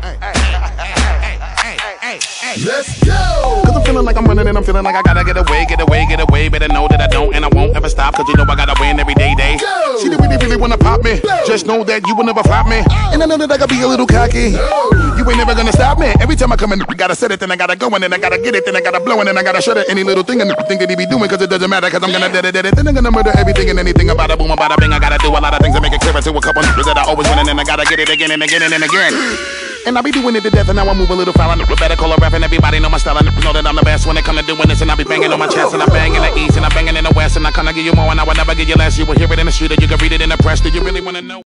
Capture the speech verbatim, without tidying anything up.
Let's go! Cause I'm feeling like I'm running and I'm feeling like I gotta get away, get away, get away. Better know that I don't and I won't ever stop. Cause you know I gotta win every day, day. Go! She really, really wanna pop me. Go! Just know that you will never flop me. Oh! And I know that I gotta be a little cocky. Go! You ain't never gonna stop me. Every time I come in, I gotta set it, then I gotta go, and then I gotta get it, then I gotta blow, and then I gotta shut it. Any little thing and think that he be doing, cause it doesn't matter, cause I'm gonna dead it, dead it. Then I'm gonna murder everything and anything about a boom, about a bing. I gotta do a lot of things to make it clearer to a couple niggas that I always win, and then I gotta get it again and again and again. And I be doing it to death, and now I move a little foul. I better call a rap, and everybody know my style. I know that I'm the best when it come to doing this, and I be banging on my chest, and I bang in the east, and I banging in the west, and I kinda give you more, and I will never give you less. You will hear it in the street, or you can read it in the press. Do you really wanna know?